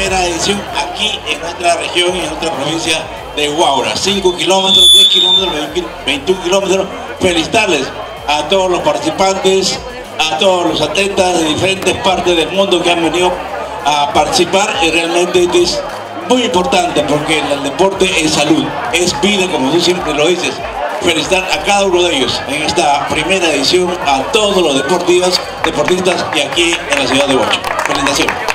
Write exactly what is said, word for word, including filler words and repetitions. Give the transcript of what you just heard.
primera edición aquí en nuestra región y en nuestra provincia de Huaura. cinco kilómetros, diez kilómetros, veintiún kilómetros. Felicitarles a todos los participantes, a todos los atletas de diferentes partes del mundo que han venido a participar, y realmente esto es muy importante porque el deporte es salud, es vida, como tú siempre lo dices. Felicitar a cada uno de ellos en esta primera edición, a todos los deportistas, deportistas y aquí en la ciudad de Huacho. Felicitaciones.